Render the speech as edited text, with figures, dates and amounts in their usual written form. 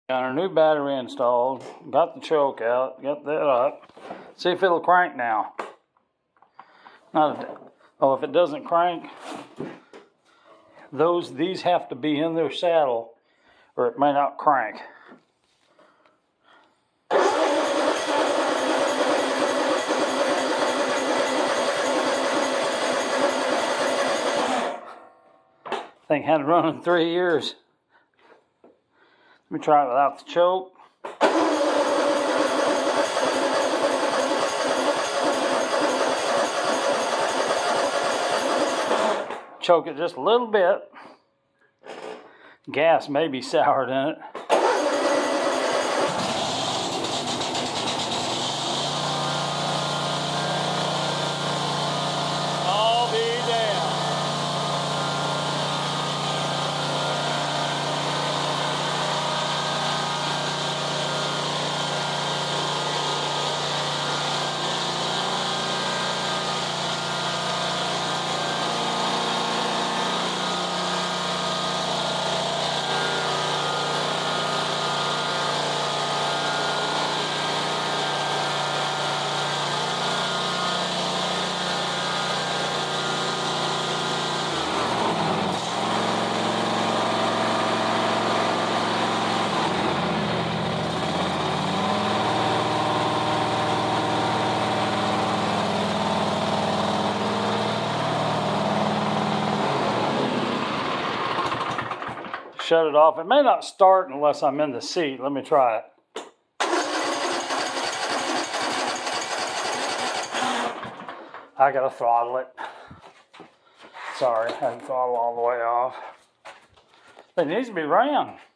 Got our new battery installed, got the choke out, got that up. See if it'll crank now. If it doesn't crank, these have to be in their saddle or it may not crank. Thing hadn't run in 3 years. Let me try it without the choke. Choke it just a little bit. Gas may be soured in it. I'll be damned. Shut it off. It may not start unless I'm in the seat. Let me try it. I gotta throttle it. Sorry, I didn't throttle all the way off. It needs to be ran.